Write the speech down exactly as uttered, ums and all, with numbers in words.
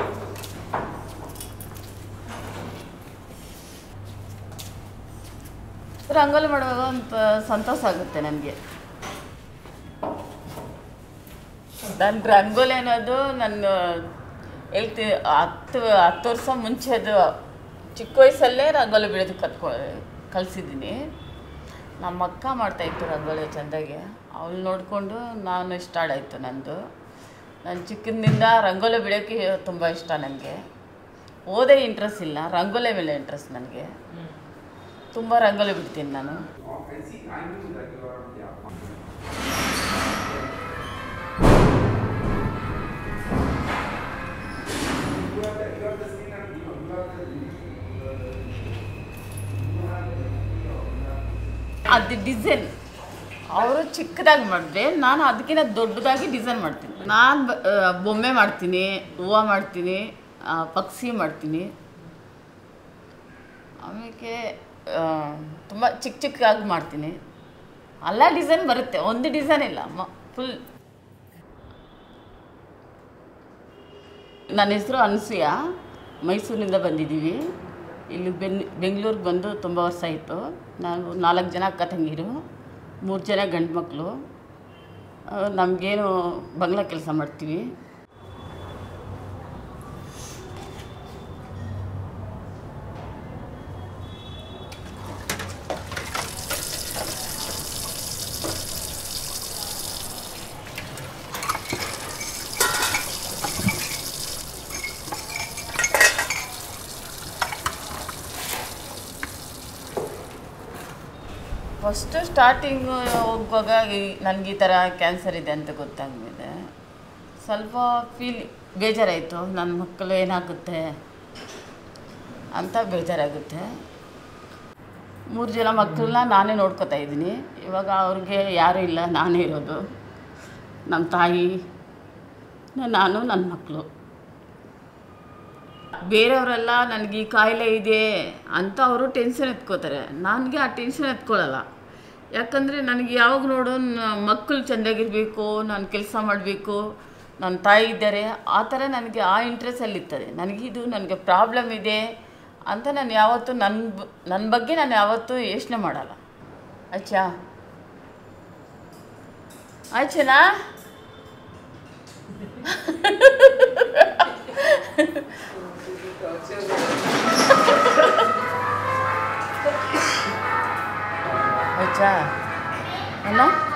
ರಂಗೋಲಿ ಮಾಡುವಾಗ ಒಂದು ಸಂತೋಷ ಆಗುತ್ತೆ ನನಗೆ. ನನ್ನ ರಂಗೋಲಿ ಅನ್ನೋದು ನನ್ನ ಹೇಳ್ತಿ ಹತ್ತು ಹತ್ತು ವರ್ಷ ಮುಂಚೆದು ಚಿಕ್ಕ ವಯಸ್ಸಲ್ಲೇ ರಂಗೋಲಿ ಬಿಡೋದು ಕತ್ಕೊ ಕಲಿಸಿದ್ದೀನಿ. ನಮ್ಮ ಅಕ್ಕ ಮಾಡ್ತಾಯಿತ್ತು ರಂಗೋಲಿ ಚೆಂದಾಗೆ, ಅವಳು ನೋಡಿಕೊಂಡು ನಾನು ಸ್ಟಾರ್ಟ್ ಆಯಿತು ನಂದು. ನಾನು ಚಿಕ್ಕಂದಿಂದ ರಂಗೋಲಿ ಬಿಡೋಕ್ಕೆ ತುಂಬ ಇಷ್ಟ ನನಗೆ. ಓದೇ ಇಂಟ್ರೆಸ್ಟ್ ಇಲ್ಲ, ರಂಗೋಲಿ ಮೇಲೆ ಇಂಟ್ರೆಸ್ಟ್ ನನಗೆ. ತುಂಬ ರಂಗೋಲಿ ಬಿಡ್ತೀನಿ ನಾನು. ಅದು ಡಿಸೈನ್ ಅವರು ಚಿಕ್ಕದಾಗಿ ಮಾಡಿದ್ರೆ ನಾನು ಅದಕ್ಕಿಂತ ದೊಡ್ಡದಾಗಿ ಡಿಸೈನ್ ಮಾಡ್ತೀನಿ. ನಾನು ಬೊಮ್ಮೆ ಮಾಡ್ತೀನಿ, ಹೂವು ಮಾಡ್ತೀನಿ, ಪಕ್ಷಿ ಮಾಡ್ತೀನಿ. ಆಮೇಲೆ ತುಂಬ ಚಿಕ್ಕ ಚಿಕ್ಕದಾಗಿ ಮಾಡ್ತೀನಿ. ಎಲ್ಲ ಡಿಸೈನ್ ಬರುತ್ತೆ, ಒಂದು ಡಿಸೈನ್ ಇಲ್ಲ, ಮ ಫುಲ್. ನನ್ನ ಹೆಸರು ಅನ್ಸೂಯ, ಮೈಸೂರಿನಿಂದ ಬಂದಿದ್ದೀವಿ. ಇಲ್ಲಿ ಬೆನ್ ಬೆಂಗಳೂರಿಗೆ ಬಂದು ತುಂಬ ವರ್ಷ ಆಯಿತು. ನಾವು ನಾಲ್ಕು ಜನ ಅಕ್ಕ ತಂಗಿರು, ಮೂರು ಜನ ಗಂಡು ಮಕ್ಕಳು. ನಮಗೇನು ಬಂಗ್ಲಾ ಕೆಲಸ ಮಾಡ್ತೀವಿ. ಫಸ್ಟು ಸ್ಟಾರ್ಟಿಂಗು ಹೋಗುವಾಗ ನನಗೆ ಈ ಥರ ಕ್ಯಾನ್ಸರ್ ಇದೆ ಅಂತ ಗೊತ್ತಾಗಲಿದೆ. ಸ್ವಲ್ಪ ಫೀಲ್ ಬೇಜಾರಾಯಿತು, ನನ್ನ ಮಕ್ಕಳು ಏನಾಗುತ್ತೆ ಅಂತ ಬೇಜಾರಾಗುತ್ತೆ. ಮೂರು ಜನ ಮಕ್ಕಳನ್ನ ನಾನೇ ನೋಡ್ಕೊತಾ ಇದ್ದೀನಿ. ಇವಾಗ ಅವ್ರಿಗೆ ಯಾರೂ ಇಲ್ಲ, ನಾನೇ ಇರೋದು. ನಮ್ಮ ತಾಯಿ, ನಾನು, ನನ್ನ ಮಕ್ಕಳು. ಬೇರೆಯವರೆಲ್ಲ ನನಗೆ ಈ ಕಾಯಿಲೆ ಇದೆ ಅಂತ ಅವರು ಟೆನ್ಷನ್ ಎತ್ಕೋತಾರೆ. ನನಗೆ ಆ ಟೆನ್ಷನ್ ಎತ್ಕೊಳ್ಳಲ್ಲ. ಯಾಕಂದರೆ ನನಗೆ ಯಾವಾಗ ನೋಡೋ ಮಕ್ಕಳು ಚೆಂದಾಗಿರಬೇಕು, ನಾನು ಕೆಲಸ ಮಾಡಬೇಕು, ನನ್ನ ತಾಯಿ ಇದ್ದಾರೆ, ಆ ಥರ ನನಗೆ ಆ ಇಂಟ್ರೆಸ್ಟಲ್ಲಿರ್ತದೆ. ನನಗಿದು ನನಗೆ ಪ್ರಾಬ್ಲಮ್ ಇದೆ ಅಂತ ನಾನು ಯಾವತ್ತೂ ನನ್ನ ನನ್ನ ಬಗ್ಗೆ ನಾನು ಯಾವತ್ತೂ ಯೋಚನೆ ಮಾಡಲ್ಲ. ಅಚ್ಚಾ ಆಯ್ಚನಾ अच्छा है ना.